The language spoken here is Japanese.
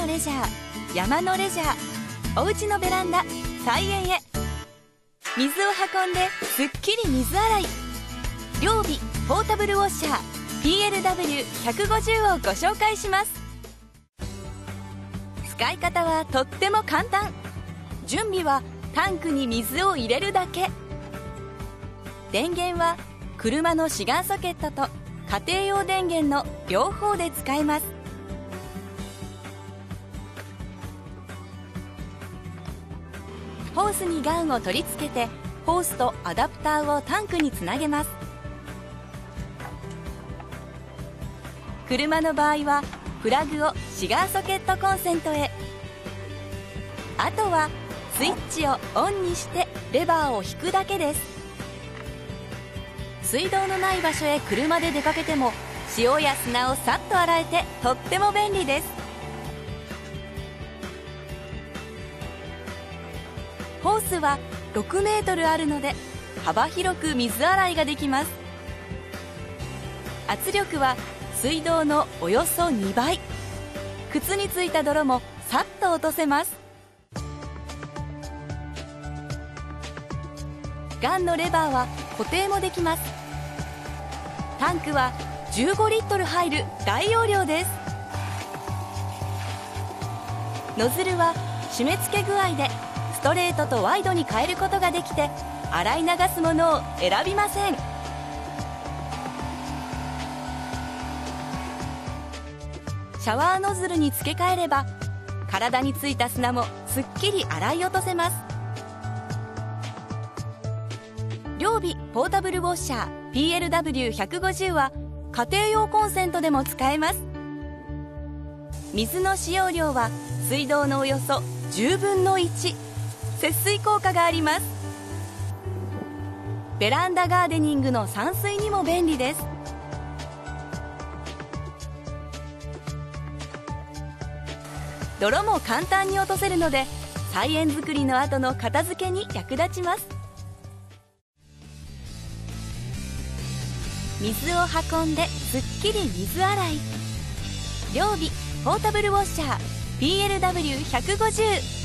レジャー、山のレジャー、お家のベランダ、菜園へ。水を運んですっきり水洗い。両備ポータブルウォッシャー PLW150 をご紹介します。使い方はとっても簡単。準備はタンクに水を入れるだけ。電源は車の志願ソケットと家庭用電源の両方で使えます。ホースにガンを取り付けて、ホースとアダプターをタンクにつなげます。車の場合はプラグをシガーソケットコンセントへ。あとはスイッチをオンにしてレバーを引くだけです。水道のない場所へ車で出かけても、塩や砂をさっと洗えてとっても便利です。ホースは6メートルあるので幅広く水洗いができます。圧力は水道のおよそ2倍。靴についた泥もさっと落とせます。ガンのレバーは固定もできます。タンクは15リットル入る大容量です。ノズルは締め付け具合でストレートとワイドに変えることができて、洗い流すものを選びません。シャワーノズルに付け替えれば、体についた砂もすっきり洗い落とせます。両備ポータブルウォッシャー PLW150 は家庭用コンセントでも使えます。水の使用量は水道のおよそ10分の1。節水効果があります。ベランダガーデニングの散水にも便利です。泥も簡単に落とせるので、菜園作りの後の片付けに役立ちます。水を運んですっきり水洗い。両備ポータブルウォッシャー PLW150